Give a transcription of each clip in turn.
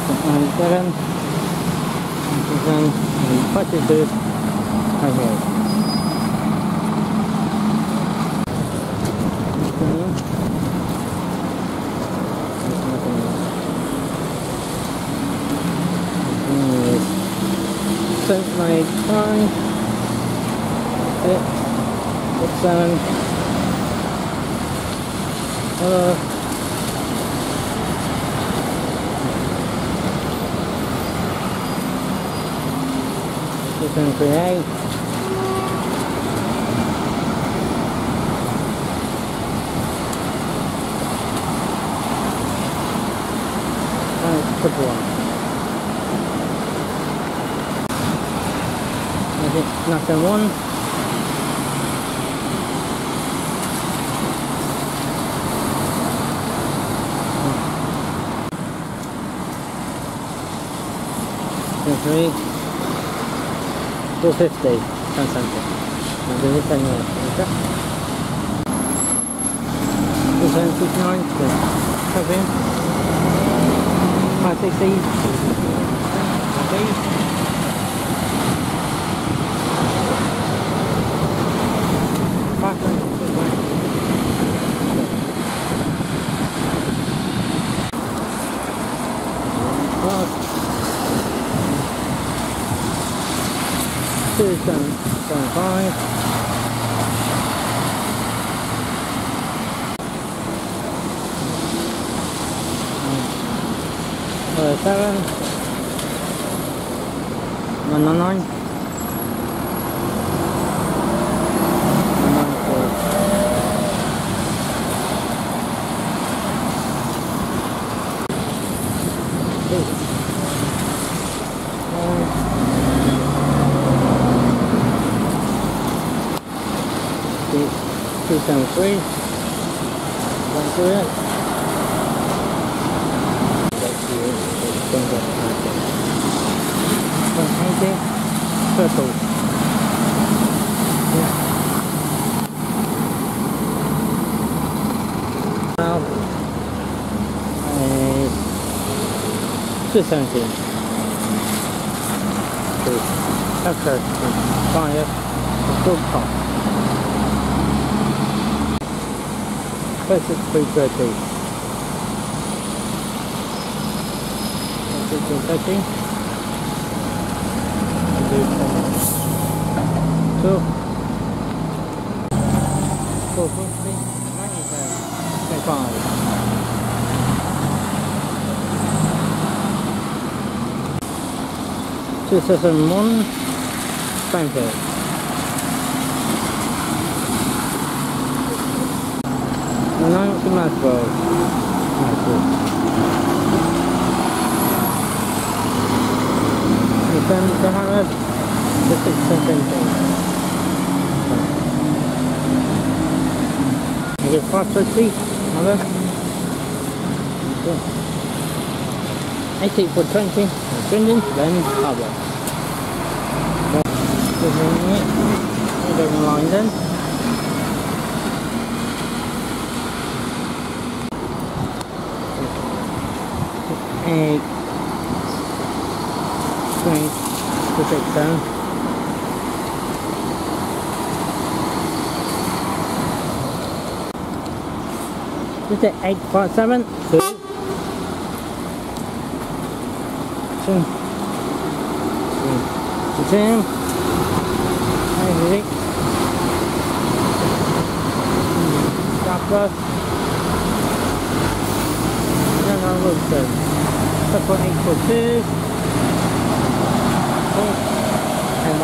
97, 42, okay. My time, 7, 38, 1. Nothing 1. Three. 450. 10 cents. I'm doing it anyway. 279. 7. 560. Okay. 275. 7. 199. 273. Don't do it. Purple. Yeah. Now, 217. Okay. Fire. Good pop. 330. 330. 2. 450. 95. 271. Springfield. 9 to Maswell. Return to Harris. The 617. I get 550. Another. 80 for 20. Swindon, then Harbour. We're line then. 8, 3, 6 down. 857, 2, 2, 10, 8, Douglas, and Wilson. That's what 842, and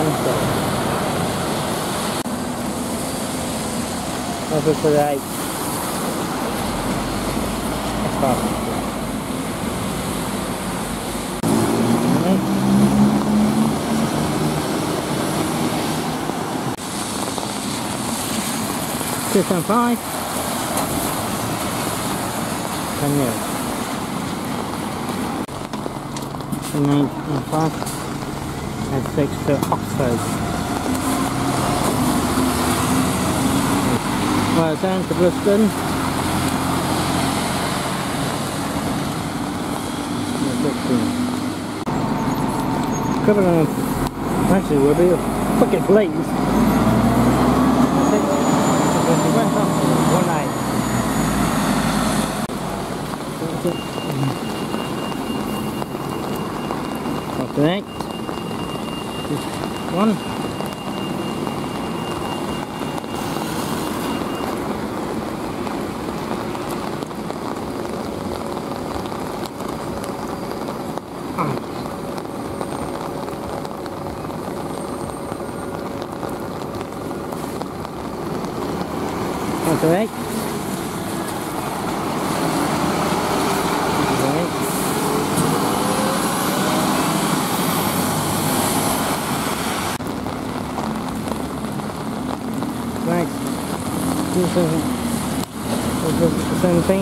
1 over for the 8. That's fine. 275 and new. And 9.5 and 6 to Oxford. Well, down to Bristol. Equivalent of, actually will be a bucket please. That's it. Because it went up to 1.8. That's it. After that, just one. Correct. Right. 17.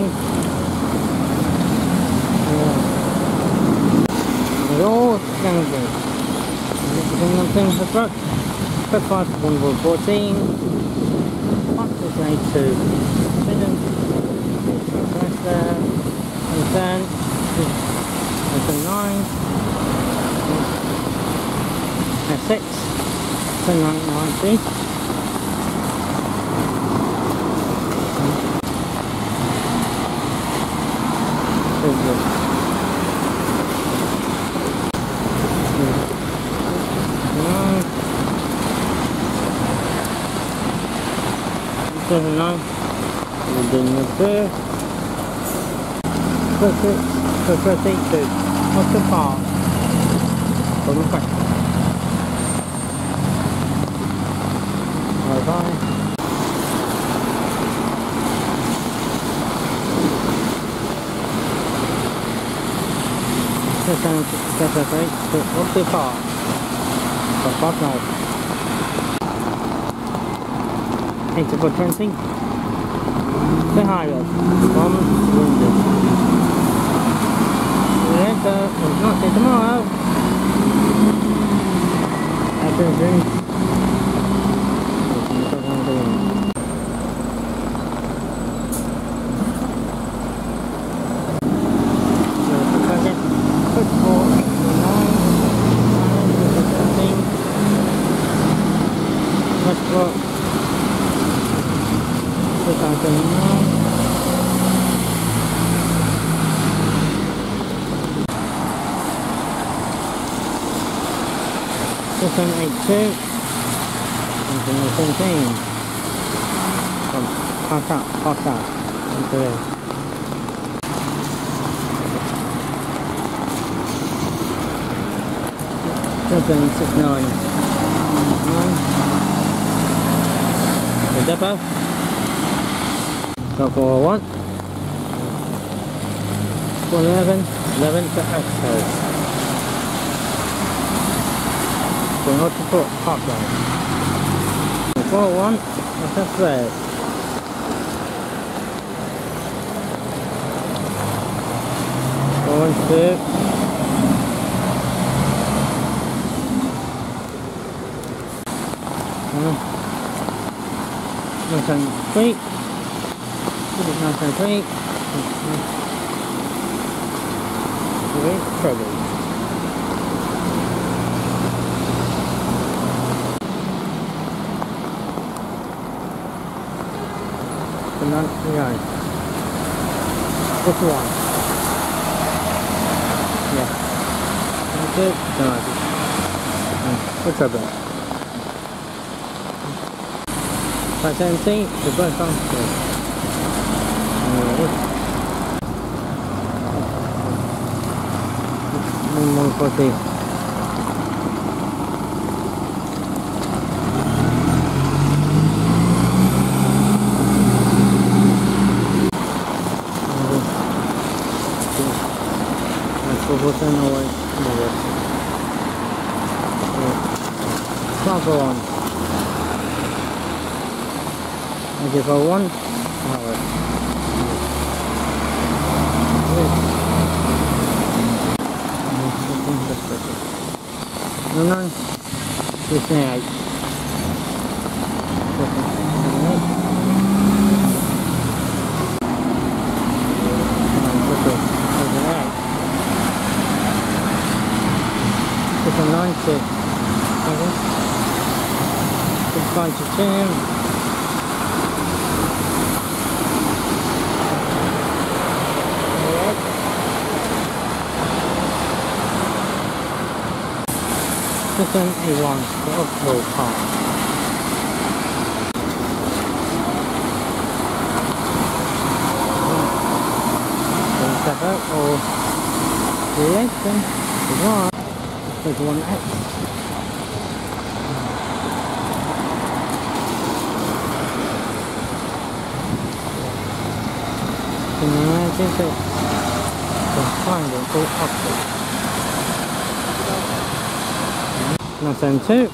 It's all standard. Nothing for truck. Truck price 114. Grade 2 Swindon press there and turn 9 6 90 7 9 we're doing the there. Press 8 2. What's the part? From the back. Bye bye. Press 8 2. What's the part? The part now. 8 to 20. Say hi, guys. From Swindon. Later, we'll not see tomorrow. Happens in. This one 8 2 and then 17 pass out into there. This one 6 9 the depot go for 1 11 to exercise. Not to put hot line. 4 1, that's red. 4 2. Nice and sweet. Nice and sweet. Trouble. Not right. What's wrong? Yeah. That's it. What's up then? 517, the bus on. 140. Go on. I give her 1 hour. No, this night. From 90. Okay. Good bunch of team. Swindon A1 for Uphill Park. Step out or creation is one. There's one X. And then I think it's find it called Uphill. Nice and two.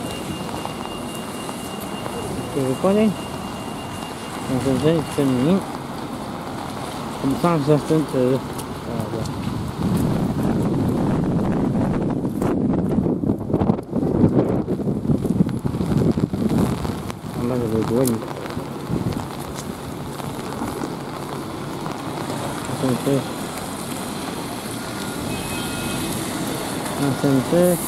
Everybody. Nice and two, 10 minutes. From time session to I'm not going to wind. Nice and two. Nice and two.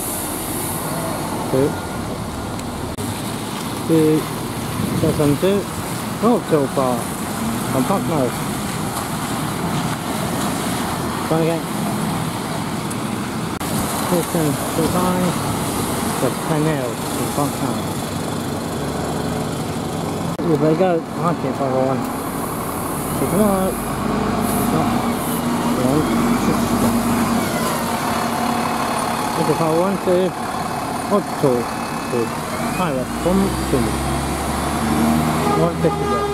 Two, session two, not too far, on pump nose. Try again. Session 25, the panel, on pump nose. Here they go, I can't follow one. Keep them out. If I want to, Auto to pilot from 2 150 there.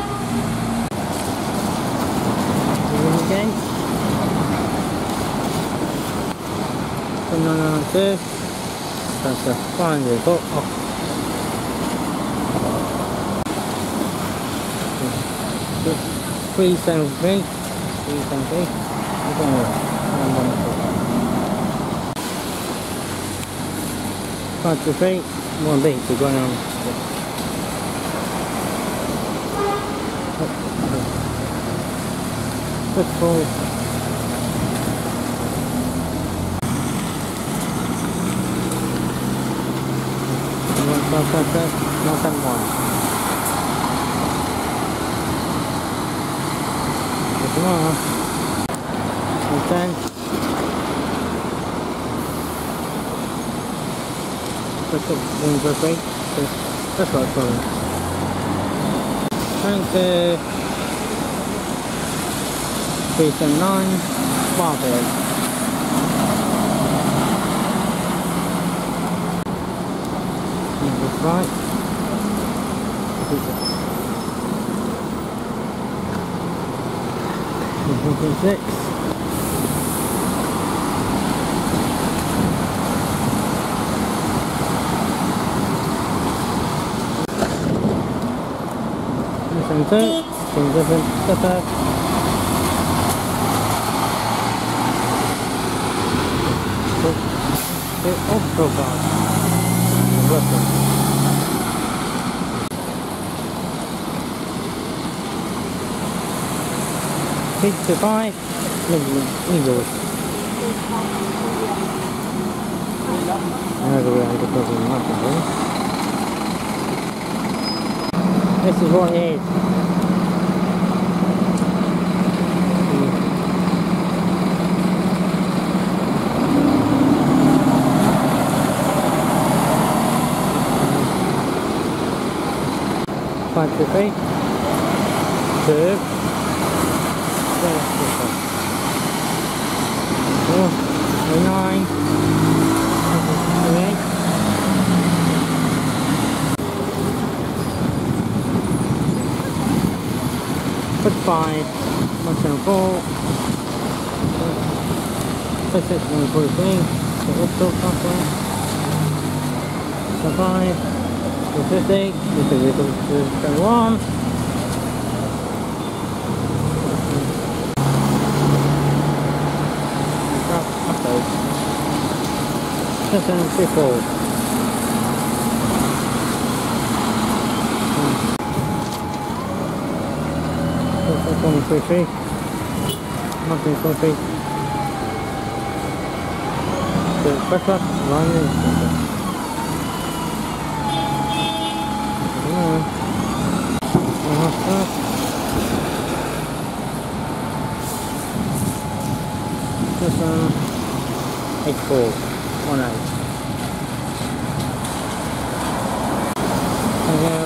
Again. 992. That's a fine result. 373. 373. 5 to 3, 1 beat, we're going on. Good fall. Not that one. Come on. 10. That's great. That's right for me. Trying to 379 Barbell. That's right. 6. And two, some different stepper. Off profile. Feet to 5, easily. This is what it is. Five to 3, 2, 4, 9, 8. Put 5, 174, 6, 143, so also something, 5, 250, this is equal to 21. Upload. 734. Nothing 43. Nothing 43. 2, breakfast, lunch, and dinner. This one, 8418. And here,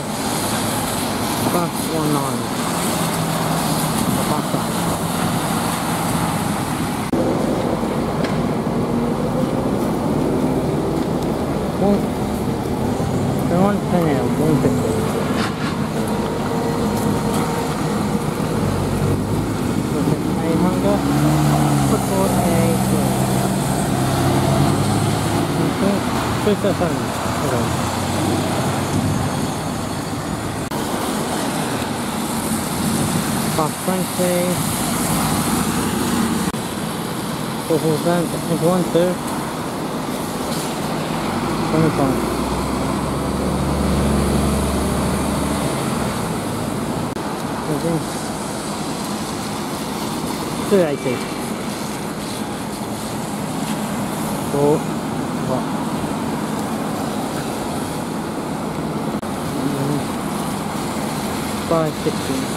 +19. The bus stop. The 110 150. Football A okay. Past 20 4% into 1 2 25 280 4 560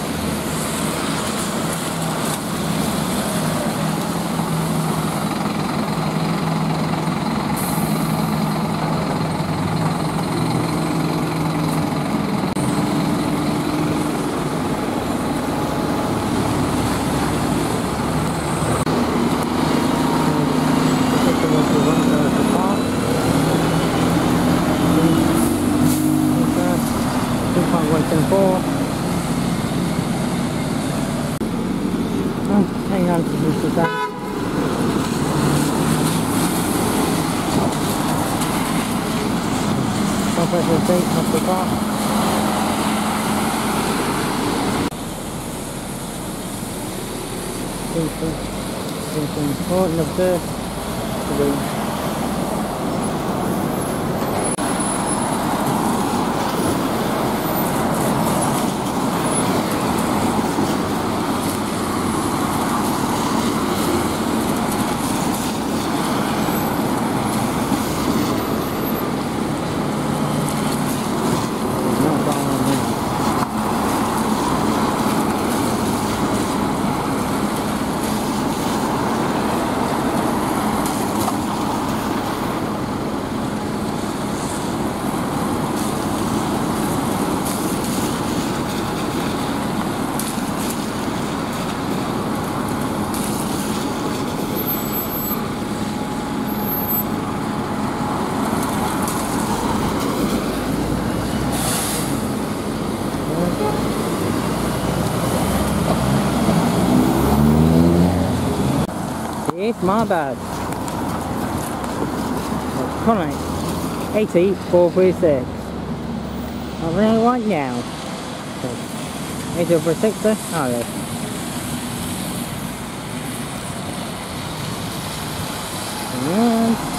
174. Hang on to this is that. Compressor seat off the top. Important of this. It's my bad. Comment 80436. I'm running right now. 80460. Oh, yes. And